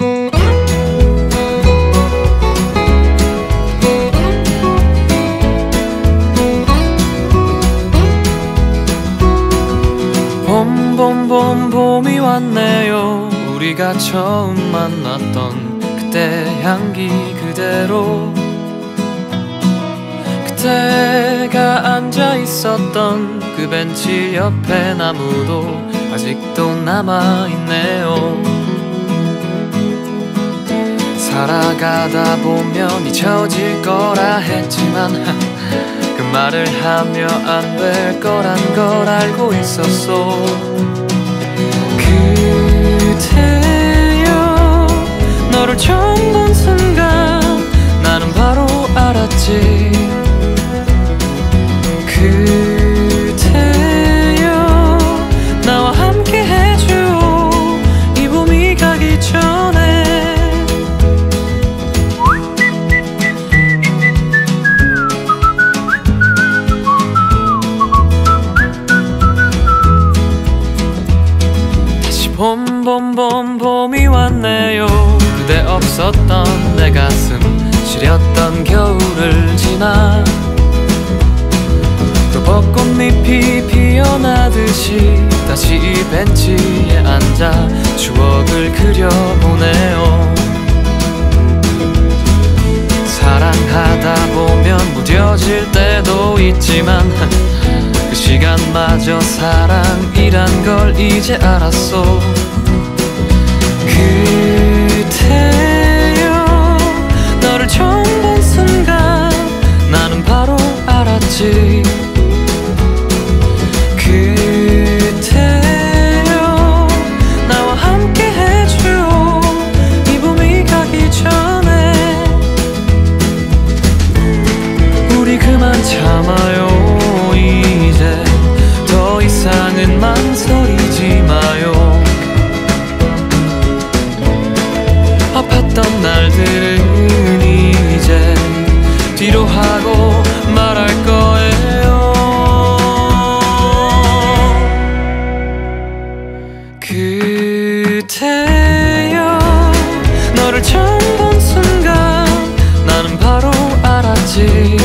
봄이 왔네요. 우리가 처음 만났던 그때 향기 그대로, 그때가 앉아 있었던 그 벤치 옆에 나무도 아직도 남아있네요. 살아가다 보면 잊혀질 거라 했지만 그 말을 하며 안 될 거란 걸 알고 있었어. 그대여, 너를 처음 본 순간 나는 바로 알았지. 그대여, 나와 함께 해줘 이 봄이 가기 전에. 봄이 왔네요. 그대 없었던 내 가슴 시렸던 겨울을 지나 또 벚꽃잎이 피어나듯이 다시 이 벤치에 앉아 추억을 그려보네요. 사랑하다 보면 무뎌질 때도 있지만 그 시간마저 사랑이란 걸 이제 알았어. 그대여, 너를 처음 본 순간 나는 바로 알았지. 그대여, 나와 함께 해줘 이 봄이 가기 전에. 우리 그만 참아요. 이제 더 이상은 망설이지 마요. 아팠던 날들은 이제 뒤로 하고 말할 거예요. 그대여, 너를 처음 본 순간 나는 바로 알았지.